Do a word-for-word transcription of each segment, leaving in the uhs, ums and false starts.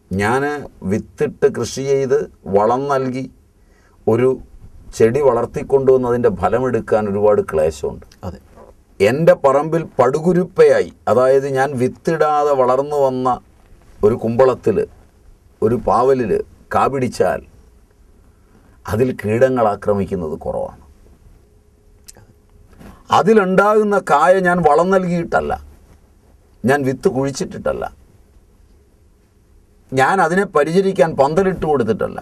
ഞാൻ വിത്തിട്ട് കൃഷി ചെയ്ത് വളം നൽകി ഒരു ചെടി വളർത്തിക്കൊണ്ടുവന്നതിൻ്റെ ഫലമെടുക്കാൻ ഒരുപാട് ക്ലേശമുണ്ട്. അതെ. എൻ്റെ പറമ്പിൽ പടുകുരുപ്പയായി, അതായത് ഞാൻ വിത്തിടാതെ വളർന്നു വന്ന ഒരു കുമ്പളത്തിൽ ഒരു പാവലിൽ കാ പിടിച്ചാൽ അതിൽ കീടങ്ങൾ ആക്രമിക്കുന്നത് കുറവാണ്. അതിലുണ്ടാകുന്ന കായ ഞാൻ വളം നൽകിയിട്ടല്ല, ഞാൻ വിത്ത് കുഴിച്ചിട്ടിട്ടല്ല, ഞാൻ അതിനെ പരിചരിക്കാൻ പന്തലിട്ട് കൊടുത്തിട്ടല്ല,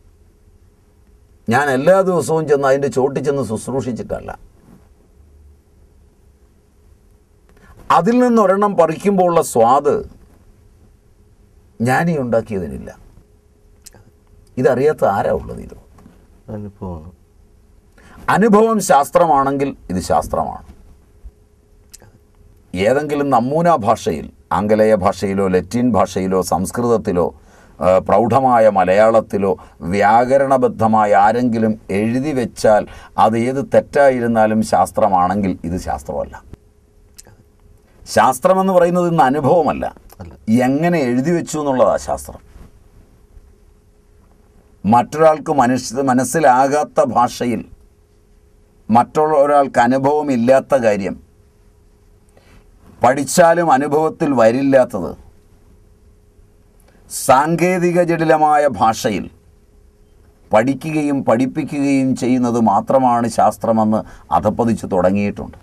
ഞാൻ എല്ലാ ദിവസവും ചെന്ന് അതിൻ്റെ ചോട്ടിൽ ചെന്ന് ശുശ്രൂഷിച്ചിട്ടല്ല. അതിൽ നിന്നൊരെണ്ണം പറിക്കുമ്പോഴുള്ള സ്വാദ് ഞാനീ ഉണ്ടാക്കിയതിനില്ല. ഇതറിയാത്ത ആരാ ഉള്ളത്? ഇത് അനുഭവമാണ്. അനുഭവം ശാസ്ത്രമാണെങ്കിൽ ഇത് ശാസ്ത്രമാണ്. ഏതെങ്കിലും നമൂന ഭാഷയിൽ, ആംഗലേയ ഭാഷയിലോ ലത്തീൻ ഭാഷയിലോ സംസ്കൃതത്തിലോ പ്രൗഢമായ മലയാളത്തിലോ വ്യാകരണബദ്ധമായ ആരെങ്കിലും എഴുതി വെച്ചാൽ അത് ഏത് തെറ്റായിരുന്നാലും ശാസ്ത്രമാണെങ്കിൽ ഇത് ശാസ്ത്രമല്ല. ശാസ്ത്രമെന്ന് പറയുന്നത് ഇന്ന് അനുഭവമല്ല, എങ്ങനെ എഴുതി വെച്ചു എന്നുള്ളതാണ് ശാസ്ത്രം. മറ്റൊരാൾക്ക് മനുഷ്യ മനസ്സിലാകാത്ത ഭാഷയിൽ മറ്റുള്ള ഒരാൾക്ക് അനുഭവമില്ലാത്ത കാര്യം പഠിച്ചാലും അനുഭവത്തിൽ വരില്ലാത്തത് സാങ്കേതിക ജടിലമായ ഭാഷയിൽ പഠിക്കുകയും പഠിപ്പിക്കുകയും ചെയ്യുന്നത് മാത്രമാണ് ശാസ്ത്രമെന്ന് അധപ്പതിച്ച് തുടങ്ങിയിട്ടുണ്ട്.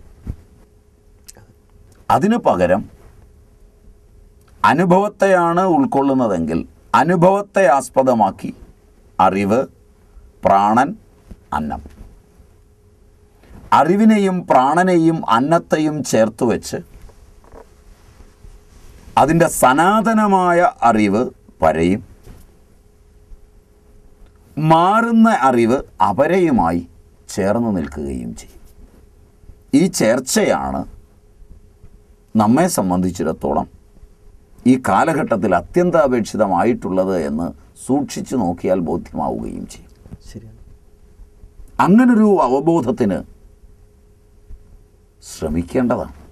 അതിനു പകരം അനുഭവത്തെയാണ് ഉൾക്കൊള്ളുന്നതെങ്കിൽ അനുഭവത്തെ ആസ്പദമാക്കി അറിവ്, പ്രാണൻ, അന്നം, അറിവിനെയും പ്രാണനെയും അന്നത്തെയും ചേർത്ത് വെച്ച് അതിൻ്റെ സനാതനമായ അറിവ് പരയും മാറുന്ന അറിവ് അപരയുമായി ചേർന്ന് നിൽക്കുകയും ചെയ്യും. ഈ ചേർച്ചയാണ് നമ്മെ സംബന്ധിച്ചിടത്തോളം ഈ കാലഘട്ടത്തിൽ അത്യന്താപേക്ഷിതമായിട്ടുള്ളത് എന്ന് സൂക്ഷിച്ചു നോക്കിയാൽ ബോധ്യമാവുകയും ചെയ്യും. ശരിയാണ്. അങ്ങനൊരു അവബോധത്തിന് ശ്രമിക്കേണ്ടതാണ്.